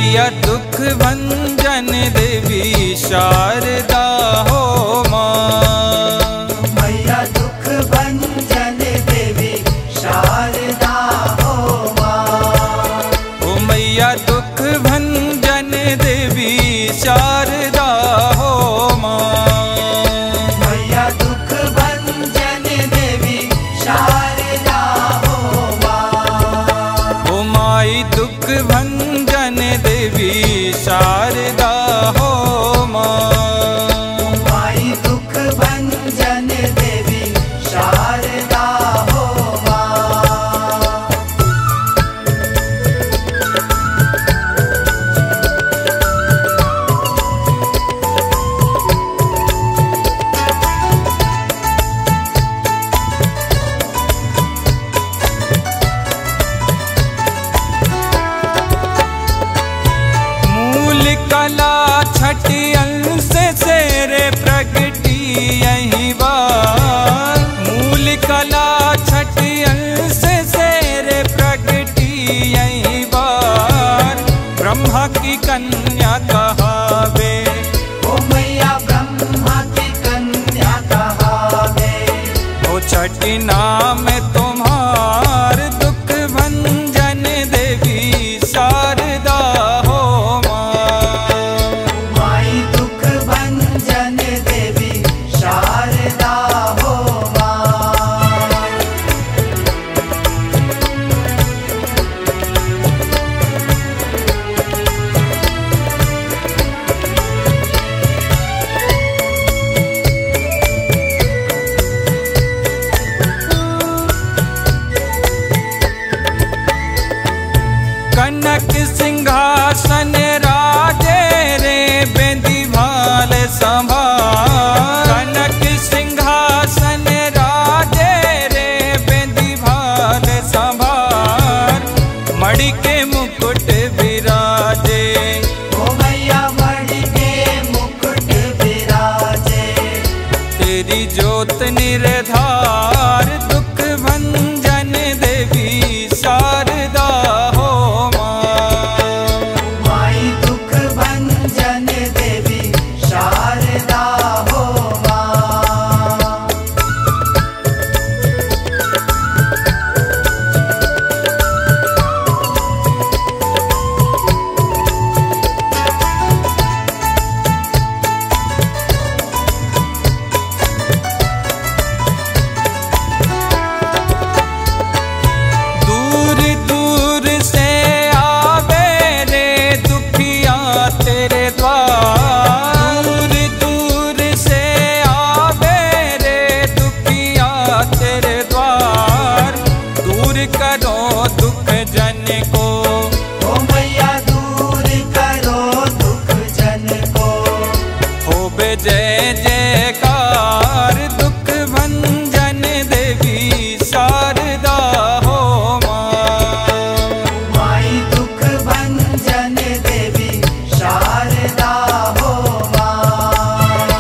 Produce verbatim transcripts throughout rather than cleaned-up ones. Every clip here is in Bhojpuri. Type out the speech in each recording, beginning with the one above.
मैया दुख भंजन देवी शारदा हो माँ। मैया दुख भंजन देवी शारदा हो माँ। ओ मैया दुख भंजन देवी शारदा हो माँ। मैया दुख भंजन देवी शारदा हो माँ। ओ माई दुख भंजन देवी शारदा हो माँ। माई दुख भंजन देवी शारदा हो माँ। मूल कला छठी अंश से रे प्रगटी यही बार। मूल कला छठी अंश से रे प्रगटी यही बार। ब्रह्मा की कन्या कहावे, ओ मैया ब्रह्मा की कन्या कहावे। ओ छठी नाम तुम्हार दुख भंजन देवी शारदा हो माँ। माई दुख भंजन देवी शारदा हो माँ। कनक सिंहासन राजे रे बेंदी भाल संभार। कनक सिंहासन राजे रे बेंदी भाल संभार। मणि के मुकुट विराजे, ओ मैया मणि के मुकुट विराजे। तेरी ज्योत निरधार दुख भंजन देवी शारदा हो माँ। माई दुख भंजन देवी शारदा हो माँ। दूर दूर से आवे रे दुखिया तेरे द्वार। दूर दूर से आवे रे दुखिया तेरे द्वार। दूर करो दुख जन को, ओ मैया दूर करो दुख जन को। होवे जय जयकार दुख भंजन देवी शारदा हो माँ। माई दुख भंजन देवी शारदा हो माँ।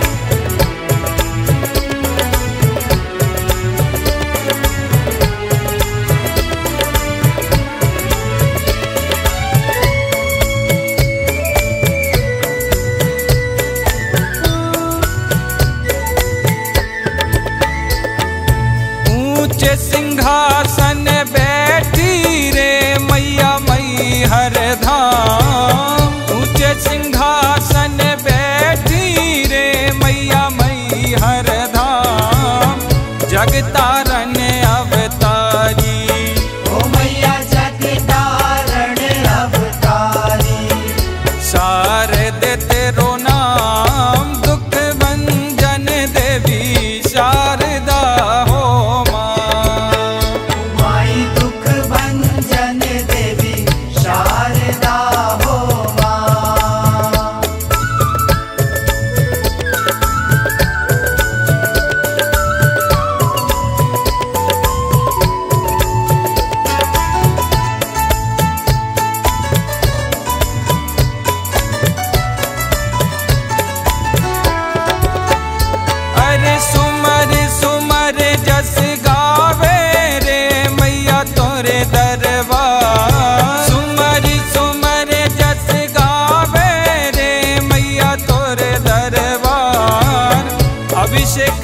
ऊंचे सिंहासन बैठी रे मैया मई हर धाम। ऊंचे सिंहासन बैठी रे मैया मई हर धाम। जगतारण अवतारी, ओ मैया जगतारण अवतारी। शारद तेरो नाम दुख भंजन देवी शारदा हो माँ। माई दुख भंजन देवी शारदा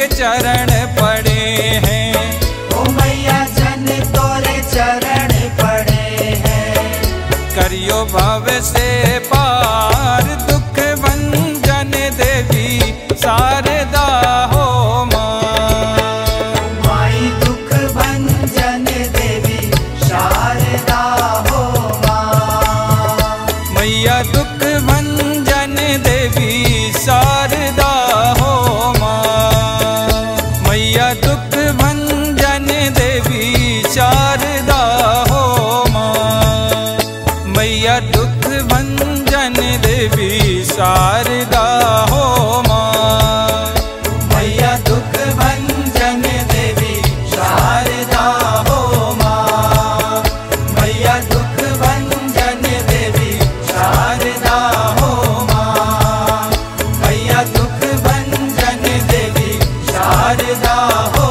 के चरण पड़े हैं। ओ मैया जन तोरे चरण पड़े हैं। करियो भव से पार दुख भंजन देवी शारदा हो माँ। माई दुख भंजन देवी शारदा हो माँ। मैया दुख भंजन देवी शारदा हो माँ। मैया दुख भंजन देवी शारदा हो माँ। मैया दुख भंजन देवी शारदा हो माँ। मैया दुख भंजन देवी शारदा हो माँ। मैया दुख भंजन देवी शारदा हो माँ। मैया दुख भंजन देवी शारदा हो